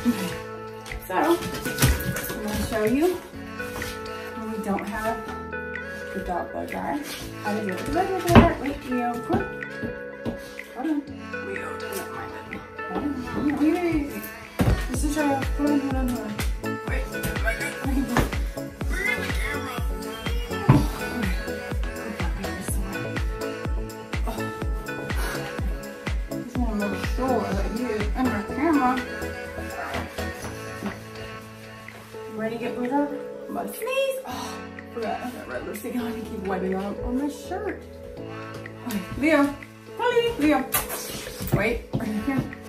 So, I'm gonna show you when we don't have the dog blow dryer. How to do it. Wait, Leo, quick. Hold on. Leo, don't mind it. Hold on. Wait. This is your, hold on. Wait, we're in the camera. Just want to make sure that you in the camera. Ready to get rid of my sneeze? Oh, forgot I have that red lipstick on. I keep wiping on my shirt. Okay, Leo, Leo. Wait, right here.